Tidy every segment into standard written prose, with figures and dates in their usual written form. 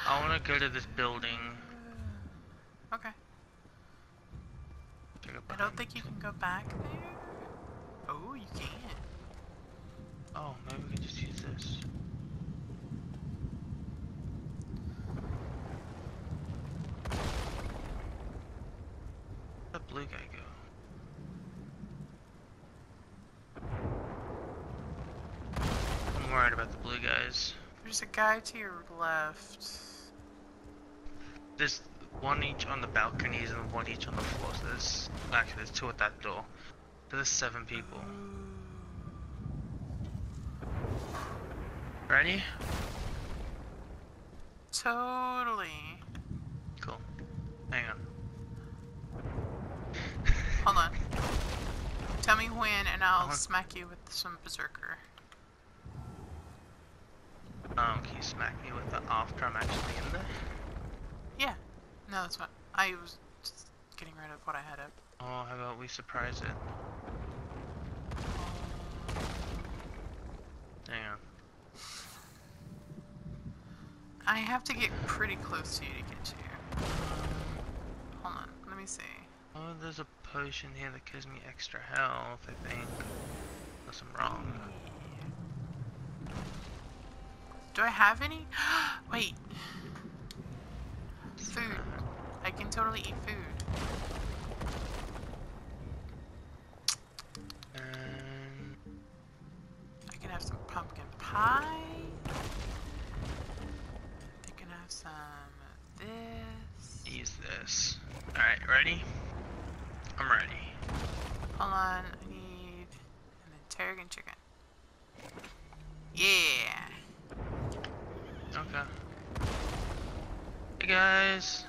I wanna go to this building. Okay. Check it I don't behind. think you can go back there. Oh, you can. Oh, maybe we can just use this. Where'd that blue guy go? I'm worried about the blue guys. There's a guy to your left. There's one each on the balconies and one each on the floors. Actually, there's two at that door. There's 7 people. Ready? Totally. Cool. Hang on. Hold on. Tell me when and I'll Uh-huh. smack you with some berserker. Can you smack me with it after I'm actually in there? Yeah. No, that's fine. I was just getting rid of what I had up. Oh, how about we surprise it? Hang on. I have to get pretty close to you to get to you. Hold on. Let me see. Oh, there's a potion here that gives me extra health, I think. Unless I'm wrong. Do I have any? Wait. Food. I can totally eat food. And I can have some pumpkin pie. I can have some of this. use this. Alright, ready? I'm ready. Hold on. I need an interrogant chicken. Yeah. Okay. Hey guys.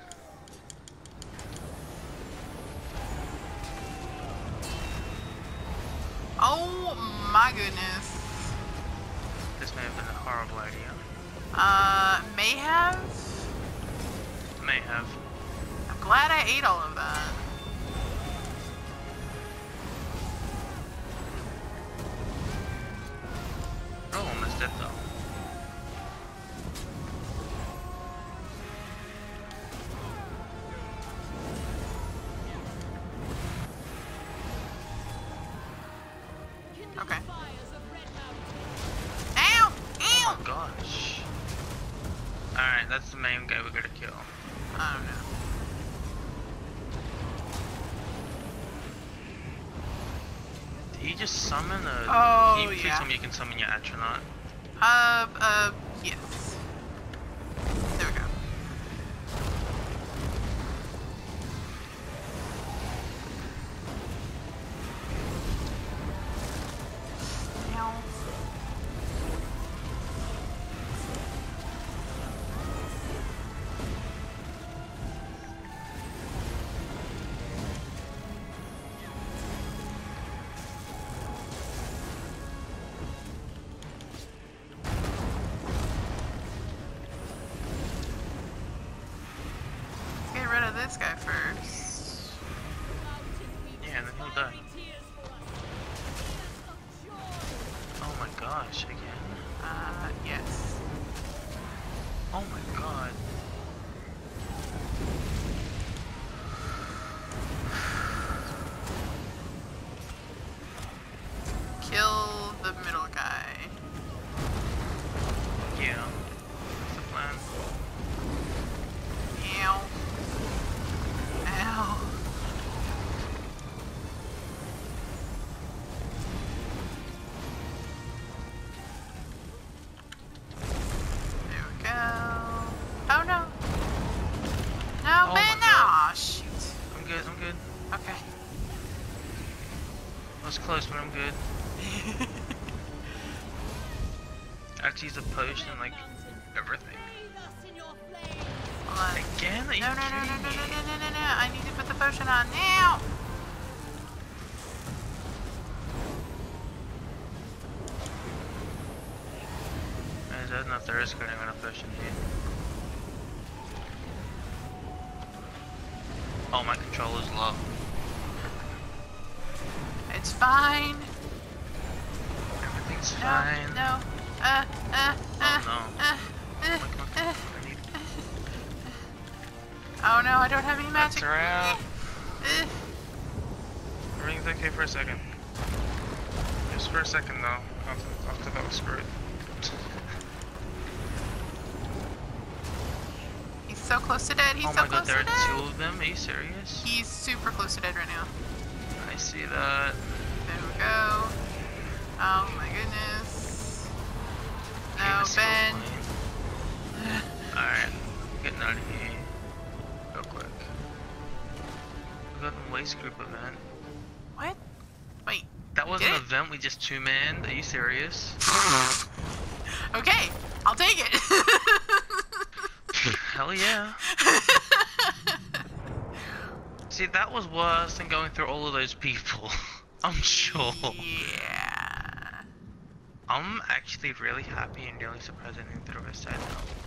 Oh my goodness. This may have been a horrible idea. May have? May have. I'm glad I ate all of that. Oh, almost dead though. Okay. Ow! Oh Ow! my gosh. Alright, that's the main guy we gotta kill. I don't know. Did he just summon a... Oh, Can you please yeah. tell me you can summon your Atronach? Yes. There we go. Ow. Let's get rid of this guy first. Yeah, and then he'll die. Oh my gosh, again? Yes. Oh my god. Kill the middle guy. Yeah. That's the plan. Ow. Ow. There we go. Oh no. No, Oh man, my no. God. Aw, shoot. I'm good, I'm good. Okay. I was close, but I'm good. I have to use a potion, like, everything. Hold on. Again? Are you No, no, no, no, kidding no, me? no, no, no, no, no. I need to put the potion on now. I don't know if there is going to be enough potion here. Oh, my controller's low. It's fine. Everything's No, fine. no. Oh no. Come on, come on, come on. I need Oh no, I don't have any That's magic. her out. Eh. Everything's okay for a second. Just for a second though. After that was screwed. He's so close to dead. He's Oh so my god, close there to are dead. two of them? Are you serious? He's super close to dead right now. I see that. There we go. Oh my goodness. No, Game is so Ben. lame. Alright, getting out of here. Real quick. We got the waste group event. What? Wait. That wasn't Did an it? event, we just two-manned. Are you serious? Okay, I'll take it. Hell yeah. See, that was worse than going through all of those people. I'm sure. Yeah. I'm actually really happy and really surprised I didn't throw a side note.